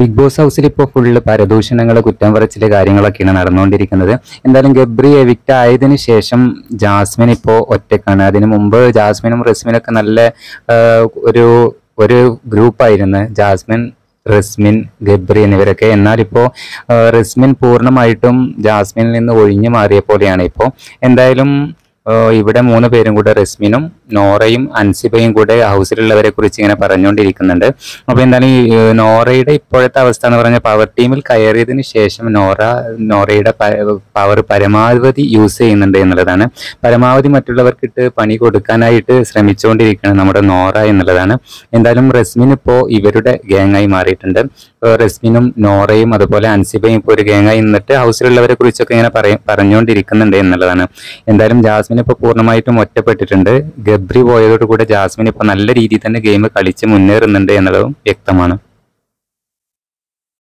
Big boss ഹൗസിൽ ഇപ്പോൾ full പരദൂഷണങ്ങൾ, കുറ്റം പറച്ചില് കാര്യങ്ങളൊക്കെയാണ് നടന്നുകൊണ്ടിരിക്കുന്നത്. എന്തായാലും ഗബ്രി എവിക്റ്റ് ആയതിനു ശേഷം ജാസ്മിൻ ഇപ്പോൾ ഒറ്റക്കാണ്. അതിനു മുമ്പ് ജാസ്മിനും റസ്മിനൊക്കെ നല്ല ഒരു ഒരു ഗ്രൂപ്പായിരുന്നു, ജാസ്മിൻ, റസ്മിൻ, ഗബ്രി എന്നിവരൊക്കെ. എന്നാൽ ഇപ്പോൾ റസ്മിൻ പൂർണ്ണമായിട്ടും ജാസ്മിനിൽ നിന്ന് ഒഴിഞ്ഞു മാറിയ പോലെയാണ്. ഇപ്പോൾ എന്തായാലും ഇവിടെ 3 പേരും കൂടെ, റസ്മിനും നോറയും അൻസിബയും കൂടെ ഹൗസിലുള്ളവരെ കുറിച്ച് ഇങ്ങനെ പറഞ്ഞുകൊണ്ടിരിക്കുന്നുണ്ട്. അപ്പോൾ എന്താണ് ഈ നോറയുടെ ഇപ്പോഴത്തെ അവസ്ഥ എന്ന് പറഞ്ഞാൽ, പവർ ടീമിൽ കയറിയതിന് ശേഷം നോറയുടെ പവർ പരമാവധി യൂസ് ചെയ്യുന്നുണ്ട് എന്നുള്ളതാണ്. പരമാവധി മറ്റുള്ളവർക്കിട്ട് പണി കൊടുക്കാനായിട്ട് ശ്രമിച്ചുകൊണ്ടിരിക്കുകയാണ് നമ്മുടെ നോറ എന്നുള്ളതാണ്. എന്തായാലും റസ്മിൻ ഇപ്പോൾ ഇവരുടെ ഗ്യാങ്ങായി മാറിയിട്ടുണ്ട്. റസ്മിനും നോറയും അതുപോലെ അൻസിബയും ഇപ്പോൾ ഒരു ഗ്യാങ്ങായി നിന്നിട്ട് ഹൗസിലുള്ളവരെ കുറിച്ചൊക്കെ ഇങ്ങനെ പറഞ്ഞുകൊണ്ടിരിക്കുന്നുണ്ട് എന്നുള്ളതാണ്. എന്തായാലും ജാസ്മിൻ ഇപ്പോൾ പൂർണ്ണമായിട്ടും ഒറ്റപ്പെട്ടിട്ടുണ്ട്. ഗബ്രി പോയതോടുകൂടെ ജാസ്മിൻ ഇപ്പോൾ നല്ല രീതിയിൽ തന്നെ ഗെയിം കളിച്ച് മുന്നേറുന്നുണ്ട് എന്നുള്ളതും വ്യക്തമാണ്.